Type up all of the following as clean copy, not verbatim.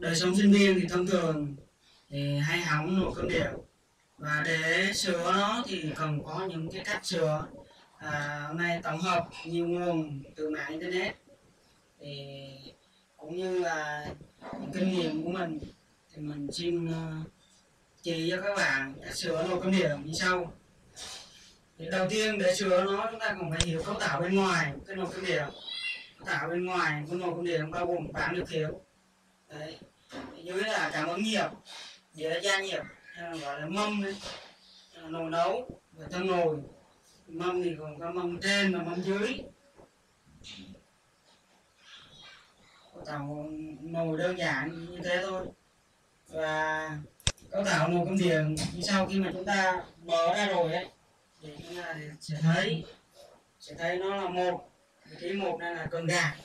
đời sống sinh viên thì thông thường thì hay hỏng nồi cơm điện, và để sửa nó thì cần có những cái cách sửa. Hôm nay tổng hợp nhiều nguồn từ mạng internet thì cũng như là những kinh nghiệm của mình thì mình xin chỉ cho các bạn cách sửa nồi cơm điện như sau. Thì đầu tiên để sửa nó chúng ta còn phải hiểu cấu tạo bên ngoài cái nồi cơm điện. Cấu tạo bên ngoài của nồi cơm điện bao gồm 8 điều khiển. Đấy. Dưới là cảm ứng nhiệt, dưới là gia nhiệt, gọi là mâm đấy, nồi nấu và thân nồi. Mâm thì còn có mâm trên và mâm dưới. Cấu tạo nồi đơn giản như thế thôi. Và cấu tạo nồi cơm điện sau khi mà chúng ta mở ra rồi ấy thì chúng ta sẽ thấy nó là vị trí một này là cần gạt.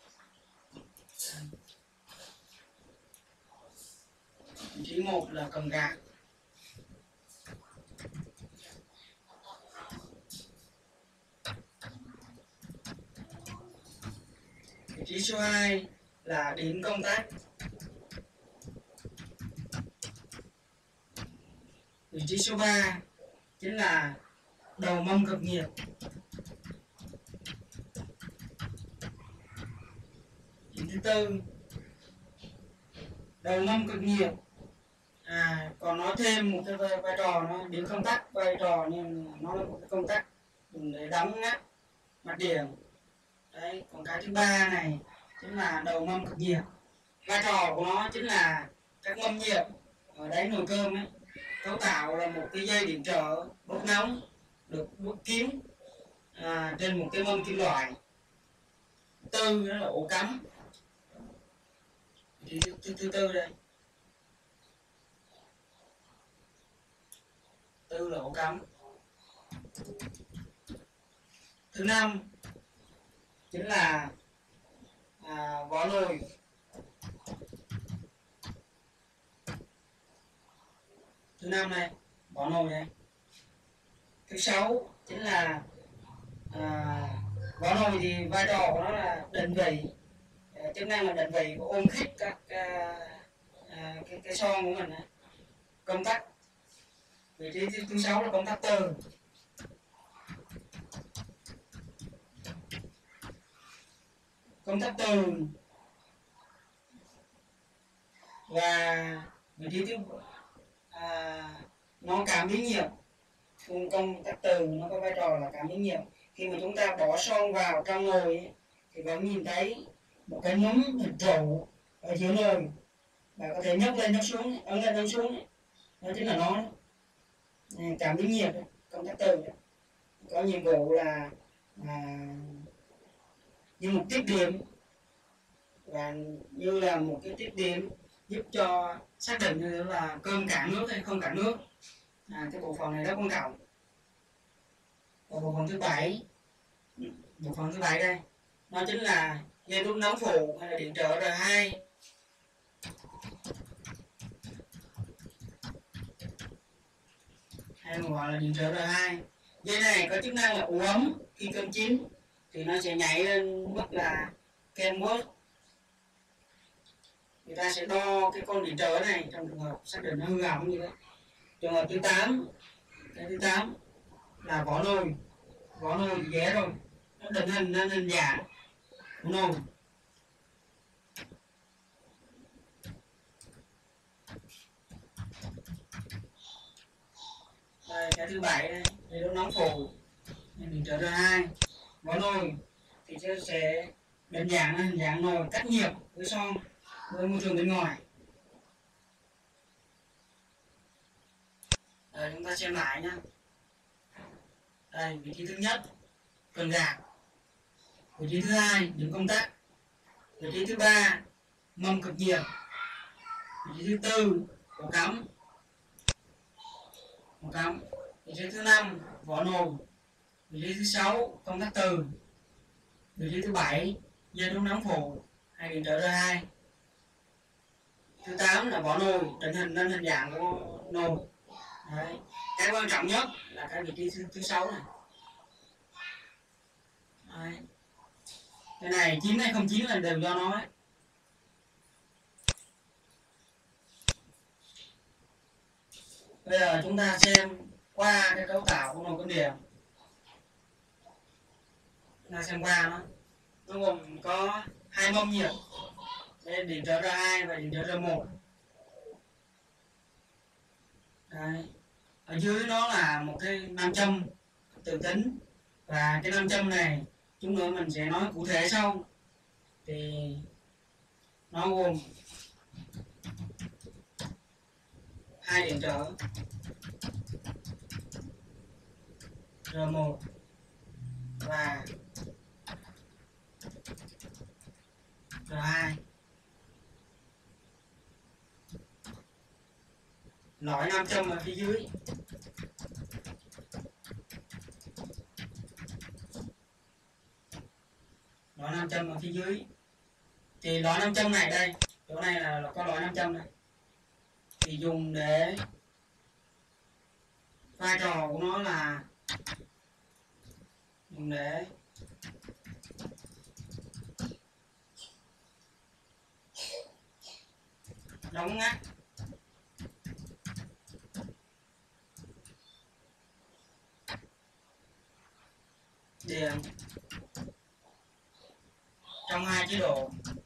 Vị trí 1 là cần gạt. Vị trí số 2 là điểm công tắc. Vị trí số 3 chính là đầu mâm cực nhiệt. Điểm thứ tư, đầu mâm cực nhiệt. Còn nói thêm một cái vai trò nó điểm công tắc, vai trò nhưng nó là một cái công tắc dùng để đóng ngắt mặt điện. Đấy, còn cái thứ ba này chính là đầu mâm cực nhiệt. Vai trò của nó chính là các mâm nhiệt ở đáy nồi cơm ấy, cấu tạo là một cái dây điện trở bốc nóng được đúc kín trên một cái mâm kim loại. Tư đó là ổ cắm. Thứ tư đây. Tư là ổ cắm. Thứ năm chính là vỏ nồi. Thứ năm này, vỏ nồi này. Thứ sáu chính là vỏ nồi thì vai trò của nó là định vị, chức năng là định vị của ôm khích các cái son của mình này. Công tắc. Vị trí thứ 6 là công tắc từ. Công tắc từ và vị trí thứ nó cảm biến nhiệt. Công tắc từ nó có vai trò là cảm biến nhiệt. Khi mà chúng ta bỏ son vào trong nồi ấy, thì vẫn nhìn thấy một cái núm hình trụ ở dưới nồi, và có thể nhấc lên nhấc xuống, ấn lên ấn xuống ấy. Đó chính là nó cảm biến nhiệt. Công tắc từ có nhiệm vụ là như một tiếp điểm, và như là một cái tiếp điểm giúp cho xác định như là cơm cạn nước hay không cạn nước. Cái bộ phận này rất quan trọng. Và bộ phận thứ bảy đây, nó chính là dây đun nóng phụ hay là điện trở R2. Hay gọi là điện trở R2. Dây này có chức năng là ủ ấm. Khi cơm chín thì nó sẽ nhảy lên mức là Kenworth. Người ta sẽ đo cái con điện trở này trong trường hợp xác định nó hư hỏng như thế. Trường hợp thứ 8, cái thứ 8 là vỏ nồi. Vỏ nồi thì dễ rồi, nó định hình nên hình dạng của nồi. Đây, cái thứ 7 đây, dây đun nóng phụ, điện trở R2. Vỏ nồi thì sẽ định dạng hình dạng nồi cách nhiệt với son với môi trường bên ngoài. Rồi chúng ta xem lại nhé. Đây, vị trí thứ nhất cần gạt. Vị trí thứ hai điểm công tắc. Vị trí thứ ba mâm cực nhiệt. Vị trí thứ tư ổ cắm. Vị trí thứ 5 vỏ nồi. Vị trí thứ 6 công tắc từ. Vị trí thứ 7 dây đun nóng phụ hay điện trở R2. Thứ 8 là vỏ nồi định hình nên hình dạng của nồi. Đấy. Cái quan trọng nhất là cái vị trí thứ 6 này. Đấy. Cái này 9 hay không 9 là đều do nó ấy. Bây giờ chúng ta xem qua cái cấu tạo của nồi cơm điện. Chúng ta xem qua nó gồm có hai mâm nhiệt, đây điện trở R2 và điện trở R1. Đấy. Ở dưới nó là một cái nam châm tự tính, và cái nam châm này chúng nữa mình sẽ nói cụ thể sau. Thì nó gồm hai điện trở R1 và R2. Lõi nam châm ở phía dưới. Lõi nam châm ở phía dưới. Thì lõi nam châm này đây, chỗ này là có lõi nam châm này. Thì dùng để vai trò của nó là dùng để đóng ngắt điện trong hai chế độ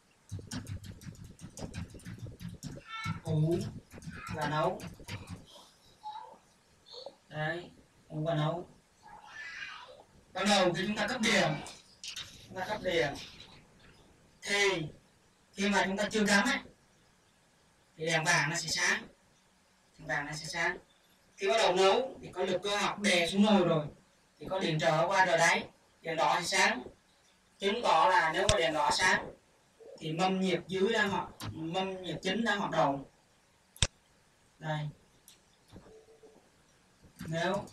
ủ và nấu. Đấy, ủ và nấu. Ban đầu khi chúng ta cấp điện, thì khi mà chúng ta chưa cắm ấy, thì đèn vàng nó sẽ sáng. Khi bắt đầu nấu thì có lực cơ học đè xuống nồi rồi, thì có điện trở qua rồi đáy, đèn đỏ thì sáng, chứng tỏ là nếu mà đèn đỏ sáng thì mâm nhiệt dưới đang mâm nhiệt chính đang hoạt động. Đây, nếu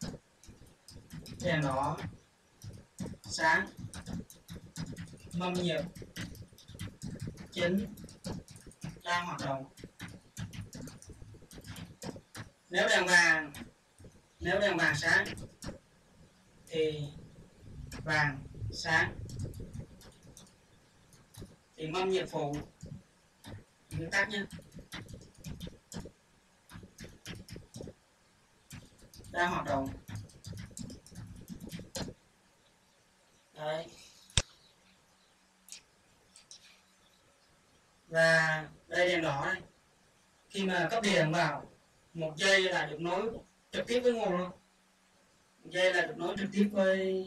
đèn đỏ sáng, mâm nhiệt chính đang hoạt động. Nếu đèn vàng sáng thì vàng sáng, thì mâm nhiệt phụ nguyên tắc nhé, đang hoạt động. Đấy. Và đây đèn đỏ này, khi mà cấp điện vào, 1 giây là được nối trực tiếp với nguồn luôn, 1 giây là được nối trực tiếp với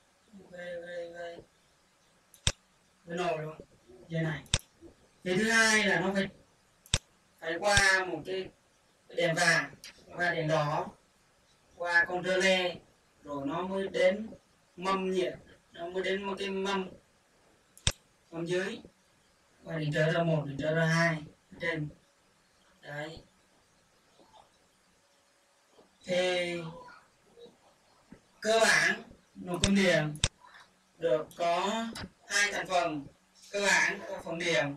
nồi luôn, dây này. Thì thứ hai là nó phải qua một cái đèn vàng, qua đèn đỏ, qua con rơ le, rồi nó mới đến mâm nhiệt, nó mới đến một cái mâm dưới, và điện trở R1, điện trở R2 trên. Đấy. Thì cơ bản nồi cơm điện được có hai thành phần cơ bản, có phần điện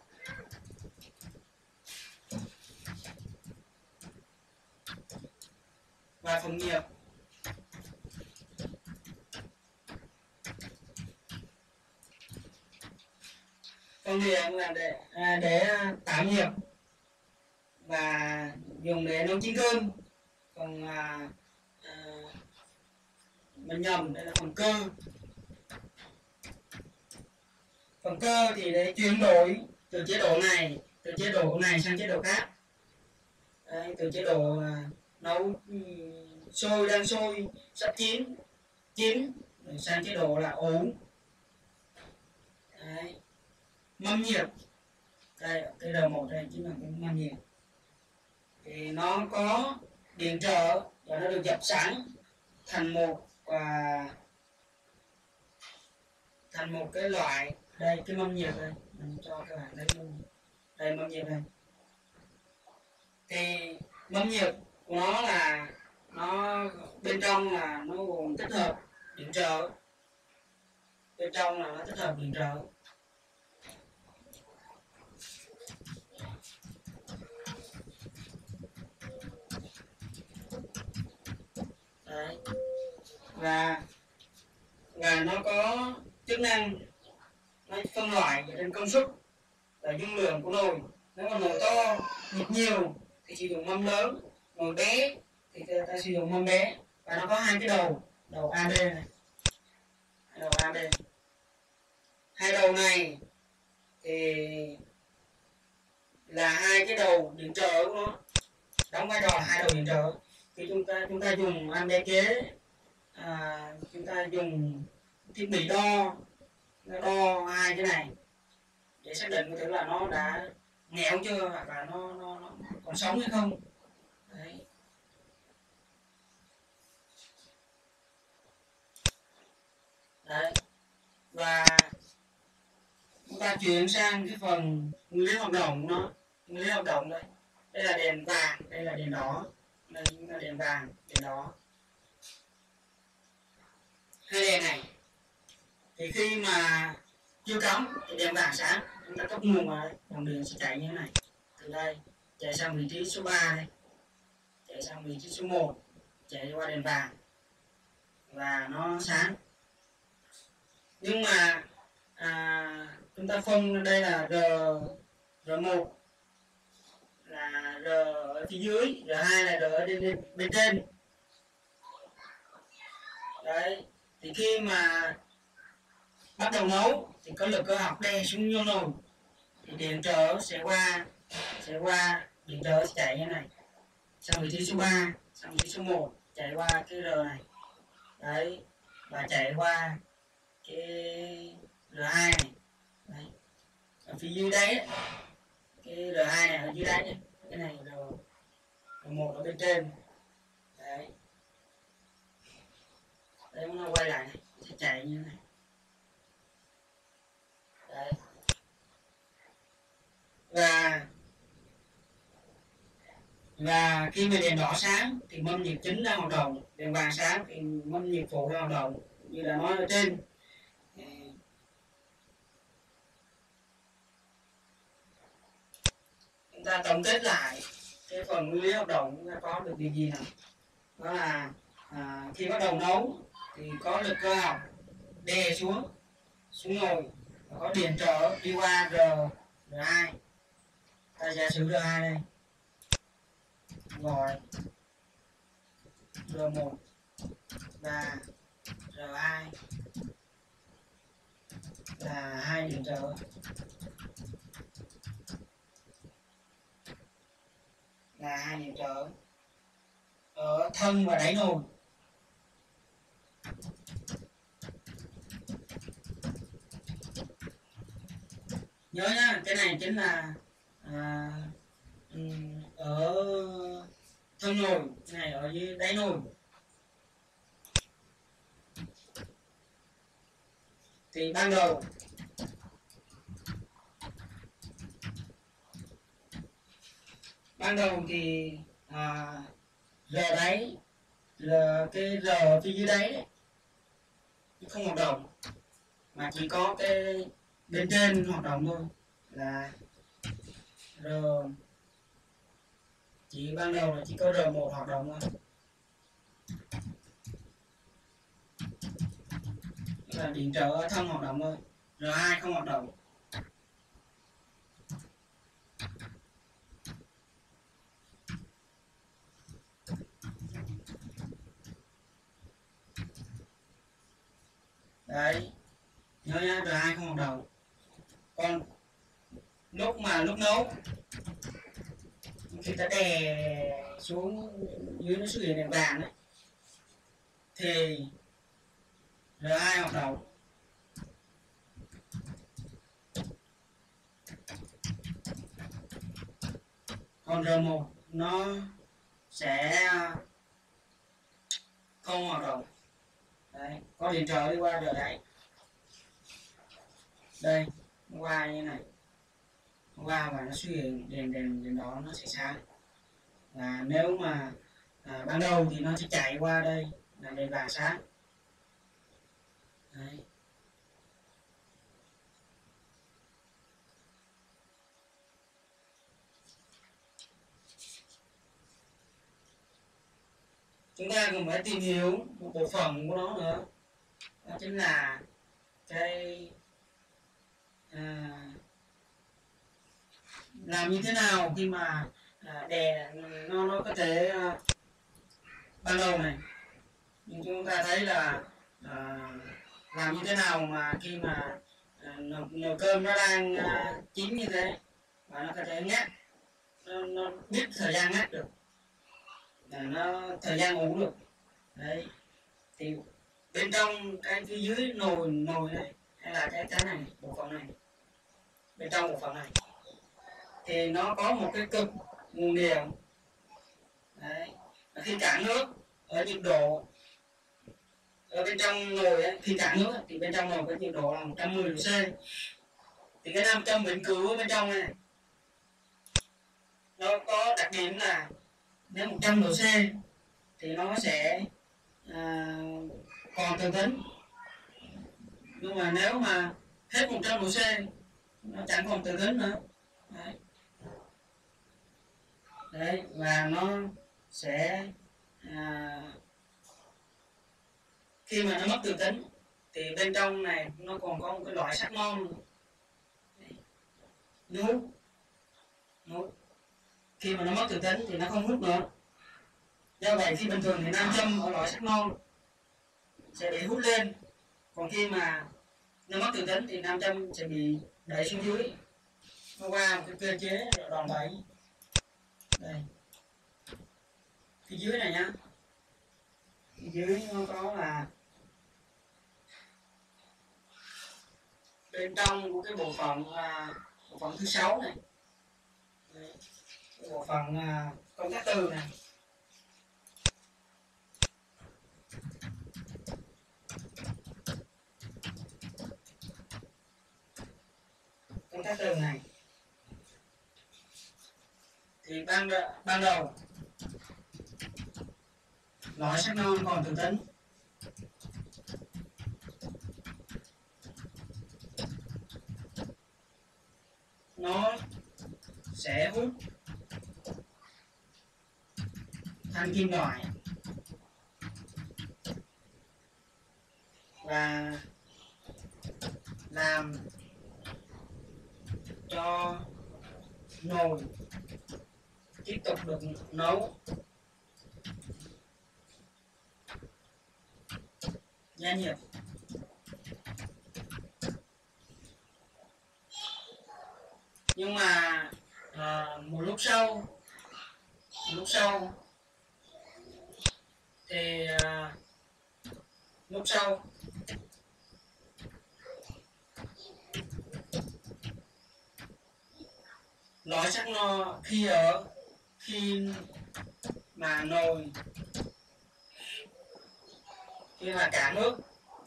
và phần nhiệt. Phần điện là để tạo nhiệt và dùng để nấu chín cơm. Còn mình nhầm, đây là phần cơ. Phần cơ thì để chuyển đổi từ chế độ này sang chế độ khác. Đấy, từ chế độ nấu đang sôi sắp chín rồi sang chế độ là ủ. Đấy. Mâm nhiệt, đây cái R1 đây chính là cái mâm nhiệt. Thì nó có điện trở và nó được dập sẵn thành một cái loại. Đây cái mâm nhiệt đây, mình cho các bạn thấy luôn. Đây mâm nhiệt đây. Thì mâm nhiệt của nó là bên trong là nó gồm tích hợp điện trở. Bên trong là nó tích hợp điện trở. Đấy. Và nó có chức năng nó phân loại trên công suất và dung lượng của nồi. Nếu mà nồi to, nhiệt nhiều thì sử dụng mâm lớn, Ngồi bé thì ta sử dụng mâm bé, và nó có hai cái đầu AB này, đầu AB. Hai đầu này thì là hai cái đầu điện trở của nó, đóng vai trò là hai đầu điện trở. Khi chúng ta dùng am đế chế, chúng ta dùng thiết bị đo hai cái này để xác định có thể là nó đã nghẽo chưa, hoặc là nó còn sống hay không. Đấy. Đấy. Và chúng ta chuyển sang cái phần nguyên lý hoạt động của nó. Nguyên lý hoạt động đây, đây là đèn vàng, đây là đèn đỏ, đây là đèn vàng, đèn đỏ. Hai đèn này thì khi mà chưa cắm thì đèn vàng sáng, chúng ta cấp nguồn vào đây, dòng điện sẽ chạy như thế này, từ đây chạy sang vị trí số 3 đây, chạy sang vị trí số 1, chạy qua đèn vàng và nó sáng. Nhưng mà chúng ta phân đây là R1 là R ở phía dưới, R2 là R ở bên trên. Đấy, thì khi mà bắt đầu nấu thì có lực cơ học đè xuống vô nồi, thì điện trở sẽ qua điện trở sẽ chạy như này sang vị trí số 3, sang vị trí số 1, chạy qua cái R này. Đấy, và chạy qua cái R2 này. Đấy. Ở phía dưới đấy, cái R2 này ở dưới đáy, cái này R1 ở bên trên. Đấy. Đấy, nó quay lại này, sẽ chạy như thế này. Đấy. Và khi mà đèn đỏ sáng thì mâm nhịp chính đang hoạt động, đèn vàng sáng thì mâm nhịp phụ đang hoạt động, như là nói ở trên. Chúng ta tổng kết lại cái phần nguyên lý hoạt động, chúng ta có được điều gì nào? Đó là khi bắt đầu nấu thì có lực cơ học đè xuống nồi, và có điện trở đi qua R2. Ta giả sử R2 đây, gọi R1 và R2 là hai điện trở. Là hai điện trở ở thân và đáy nồi. Nhớ nhá, cái này chính là ở thân nồi, cái này ở dưới đáy nồi. Thì ban đầu thì R đáy, cái R phía dưới đáy đấy không hoạt động, mà chỉ có cái bên trên hoạt động thôi, là R, chỉ ban đầu là chỉ có R1 hoạt động thôi, là điện trở ở thân hoạt động thôi, R2 không hoạt động. Đấy, nhớ nhá, R2 không hoạt động. Còn lúc nấu, khi ta đè xuống dưới nó xuất hiện đèn vàng đấy, thì R2 hoạt động. Còn R1 nó sẽ không hoạt động. Đấy, có điện trở đi qua R đáy. Đây, nó qua như này, nó qua và nó xuất hiện đèn đỏ, nó sẽ sáng. Và nếu mà ban đầu thì nó sẽ chạy qua đây là đèn vàng sáng. Đấy. Chúng ta còn phải tìm hiểu một bộ phận của nó nữa, đó chính là cái làm như thế nào khi mà đè nó có thể ban đầu này, nhưng chúng ta thấy là làm như thế nào mà khi mà nồi cơm nó đang chín như thế và nó có thể ngắt, nó biết thời gian ngắt được, nó thời gian ủ được đấy. Thì bên trong cái phía dưới nồi này hay là cái này, bộ phận này, bên trong bộ phận này thì nó có một cái cực nguồn điện đấy. Và khi cạn nước ở nhiệt độ ở bên trong nồi ấy, khi cạn nước thì bên trong nồi có nhiệt độ là 110 độ C, thì cái nam châm vĩnh cửu ở bên trong này nó có đặc điểm là nếu 100 độ C thì nó sẽ còn từ tính, nhưng mà nếu mà hết 100 độ C nó chẳng còn từ tính nữa đấy. Và nó sẽ khi mà nó mất từ tính thì bên trong này nó còn có một cái loại sắt non hút. Khi mà nó mất từ tính thì nó không hút nữa, do vậy khi bình thường thì nam châm ở loại sắt non sẽ bị hút lên, còn khi mà nó mất từ tính thì nam châm sẽ bị đẩy xuống dưới, nó qua một cái cơ chế đòn bẩy đây, phía dưới này nhá, phía dưới nó có là bên trong của cái bộ phận bộ phận thứ 6 này, cái bộ phận công tắc từ này, công tắc từ này thì ban đầu loại sắt non còn từ tính, nó sẽ hút thanh kim loại và làm cho nồi tiếp tục được nấu gia nhiệt. Nhưng mà một lúc sau thì loại sắt no khi mà nồi khi mà cạn nước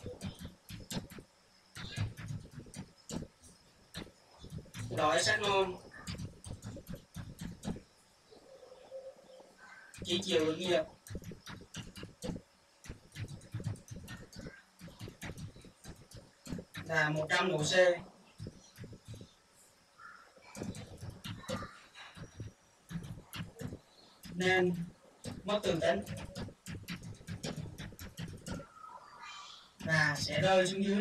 loại sắt non chỉ chịu được nhiệt là 100 độ C, nên mất từ tính và sẽ rơi xuống dưới.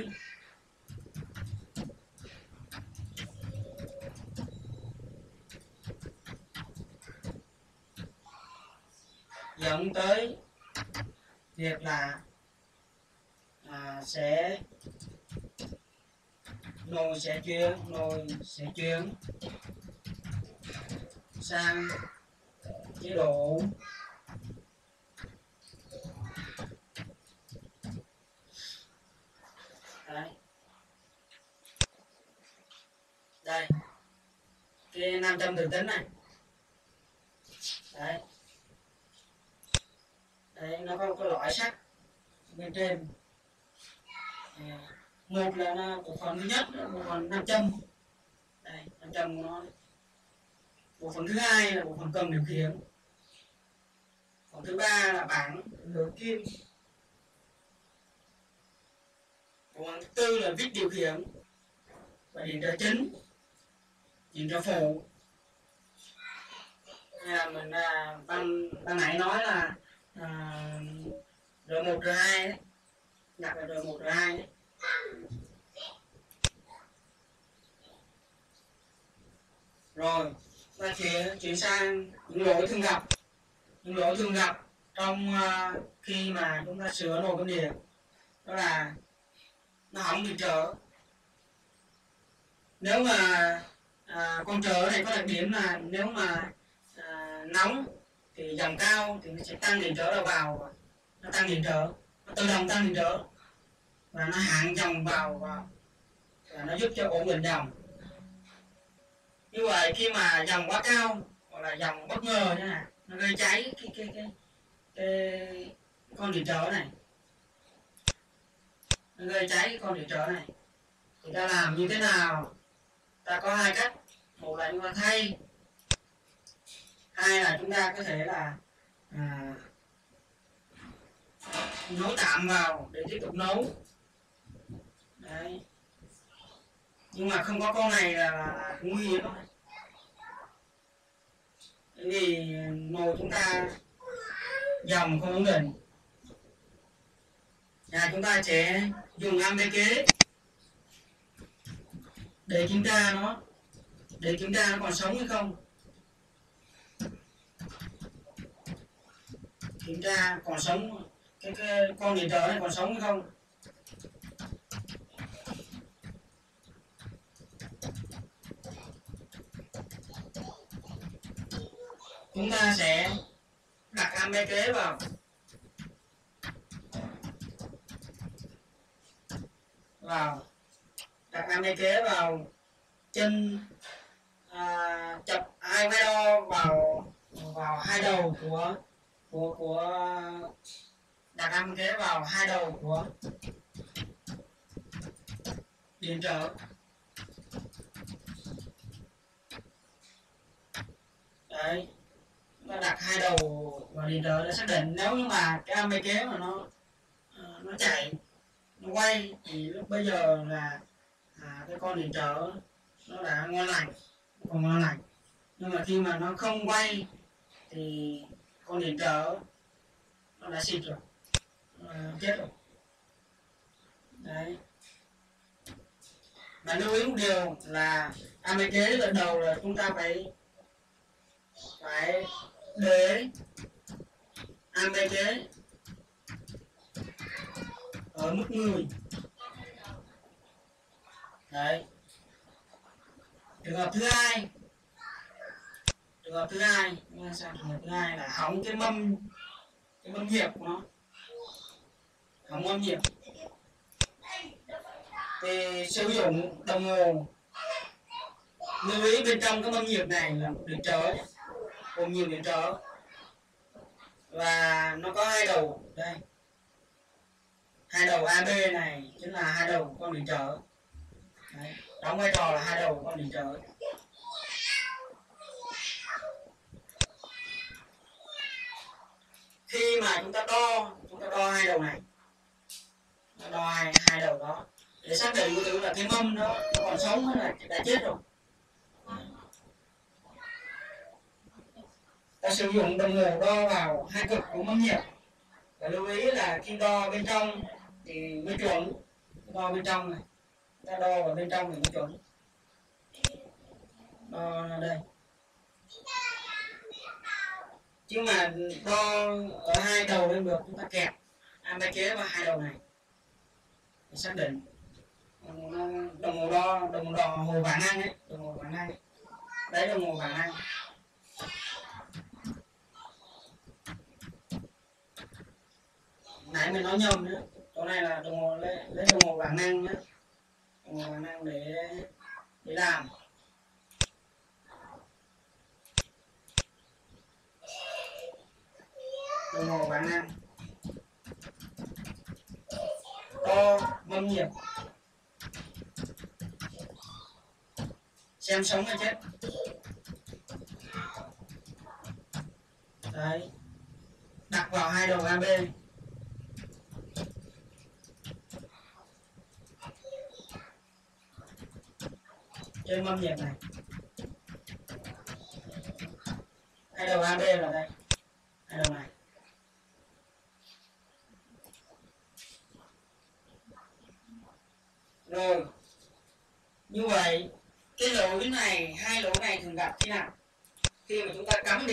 Dẫn tới việc là nồi sẽ chuyển sang chế độ đấy. Đây cái 500 từ tính này đấy, nó có cái loại sắt bên trên, một là nó bộ phận thứ nhất là bộ phận 500 đây, 500 của nó. Bộ phận thứ hai là bộ phận cần điều khiển, bộ phận thứ ba là bảng lửa kim, bộ phận thứ tư là vít điều khiển và điện trở chính, điện trở phụ. Mình ban nãy nói là R1 R2 đấy, đặt là R1 R2 đấy. Rồi và chuyển sang những lỗi thường gặp. Những lỗi thường gặp trong khi mà chúng ta sửa nồi cơm điện đó là nó hỏng điện trở. Nếu mà con trở này có đặc điểm là nếu mà nóng thì dòng cao thì nó sẽ tăng điện trở đầu vào, nó tăng điện trở, nó tự động tăng điện trở và nó hạn dòng vào và nó giúp cho ổn định dòng. Như vậy khi mà dòng quá cao hoặc là dòng bất ngờ như này, nó gây cháy cái con điện trở này, nó gây cháy cái con điện trở này, thì ta làm như thế nào? Ta có hai cách. Một là chúng ta thay, hai là chúng ta có thể là nấu tạm vào để tiếp tục nấu. Đấy. Nhưng mà không có con này là cũng nguy hiểm thôi. Bởi vì nồi chúng ta dòng không ổn định. Chúng ta sẽ dùng am kế để kiểm tra nó, còn sống hay không. Kiểm tra còn sống, cái con điện trở này còn sống hay không. Chúng ta sẽ đặt am kế vào, đặt am kế vào chân, chập hai máy đo vào hai đầu của đặt am kế vào hai đầu của điện trở. Đấy, nó đặt hai đầu vào điện trở để xác định. Nếu như mà cái am kế mà nó chạy, nó quay thì lúc bây giờ là cái con điện trở nó đã ngon lành, còn ngon lành. Nhưng mà khi mà nó không quay thì con điện trở nó đã xịt rồi, chết rồi. Đấy. Mà lưu ý một điều là am kế lần đầu là chúng ta phải để am kế ở mức 10. Đấy. Trường hợp thứ hai là hỏng cái mâm nhiệt của nó, hỏng mâm nhiệt thì sử dụng đồng hồ. Lưu ý bên trong cái mâm nhiệt này là điện trở, gồm nhiều điện trở và nó có hai đầu đây, hai đầu AB này chính là hai đầu của con điện trở. Đấy, đóng vai trò là hai đầu của con điện trở. Khi mà chúng ta đo hai đầu này, đo hai đầu đó để xác định có thử là cái mâm đó nó còn sống hay là đã chết rồi. Ta sử dụng đồng hồ đo vào hai cực của mâm nhiệt. Và lưu ý là khi đo bên trong thì mới chuẩn. Đo bên trong này, ta đo vào bên trong thì mới chuẩn. Đo đây. Chứ mà đo ở hai đầu lên được, chúng ta kẹp am kế vào hai đầu này để xác định. Đồng hồ vạn năng ấy, đấy, đồng hồ vạn năng. Nãy mình nói nhầm nữa, chỗ này là đồng hồ lấy đồng hồ vạn năng nhé, đồng hồ vạn năng để làm. Đồng hồ vạn năng đo mâm nhiệt, xem sống hay chết. Đấy, đặt vào hai đầu AB. Trên mâm nhiệt này, hai đầu AB là đây, hai đầu này. Rồi, như vậy cái lỗi này, hai lỗi này thường gặp khi nào? khi mà chúng ta cắm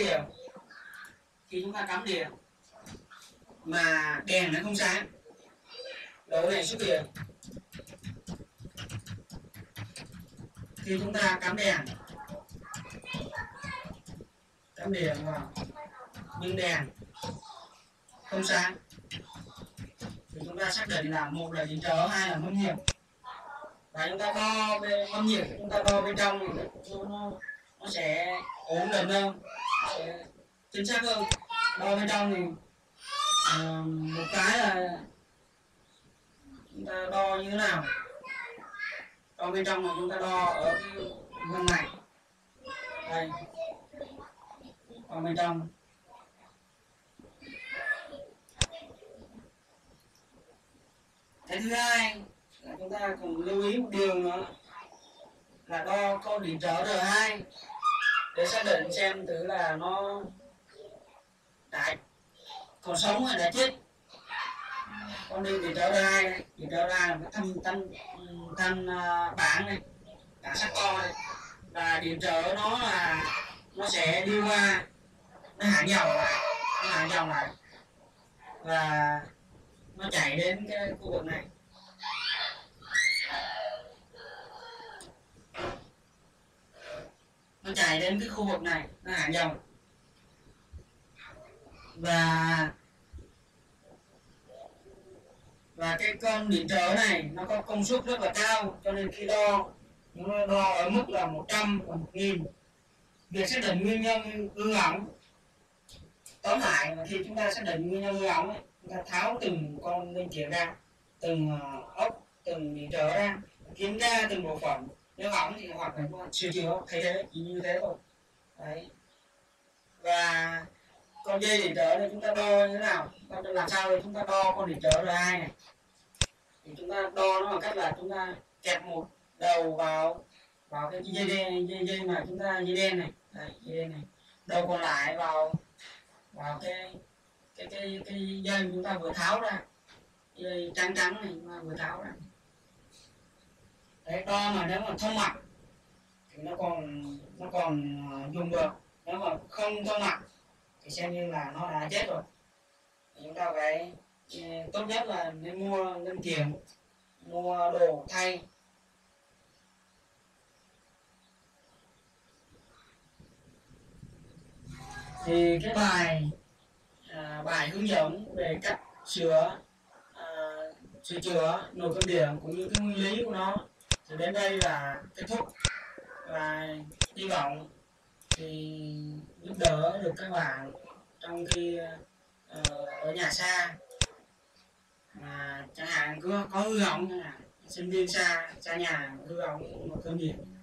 điện mà đèn nó không sáng, lỗ này xuất hiện. Khi chúng ta cắm điện vào nhưng đèn không sáng thì chúng ta xác định là một là điện trở, hai là mâm nhiệt. Và chúng ta đo bên mâm nhiệt, chúng ta đo bên trong thì nó sẽ ổn định hơn, sẽ chính xác hơn. Đo bên trong thì một cái là chúng ta đo như thế nào. Đo bên trong là chúng ta đo ở cái mâm này đây, đo bên trong. Cái thứ hai là chúng ta cần lưu ý một điều nữa là đo con điện trở R2 để xác định xem thử là nó đã còn sống hay đã chết. Con điện trở R2 này, điện trở R2 là cái thanh bảng này, bảng sắt to này, và điện trở nó sẽ đi qua, nó hạ dòng lại và nó chạy đến cái khu vực này. Nó chạy đến cái khu vực này, nó hạ dòng. Và cái con điện trở này nó có công suất rất là cao, cho nên khi nó đo ở mức là 100 và 1000. Việc xác định nguyên nhân hư hỏng, tóm lại là khi chúng ta xác định nguyên nhân hư hỏng, chúng ta tháo từng con linh kiện ra, từng ốc, từng điện trở ra, kiểm tra từng bộ phận. Nếu hỏng thì hoặc là sửa chữa thay thế, chỉ như thế thôi. Đấy. Và con dây điện trở này chúng ta đo như thế nào? Làm sao để chúng ta đo con điện trở R2 này? Thì chúng ta đo nó bằng cách là chúng ta kẹp một đầu vào cái dây đen, dây mà chúng ta dây đen này, đây, dây đen này. Đầu còn lại vào cái dây chúng ta vừa tháo ra, dây trắng này mà vừa tháo ra. Đấy, đo mà nếu mà thông mặt thì nó còn dùng được, nếu mà không thông mặt thì xem như là nó đã chết rồi. Thì chúng ta phải tốt nhất là nên mua linh kiện, mua đồ thay. Thì cái bài hướng dẫn về cách sửa chữa nồi cơm điện cũng như cái nguyên lý của nó thì đến đây là kết thúc. Và hy vọng thì giúp đỡ được các bạn trong khi ở nhà xa, mà chẳng hạn có hư hỏng, chẳng hạn sinh viên xa nhà hư hỏng nồi cơm điện.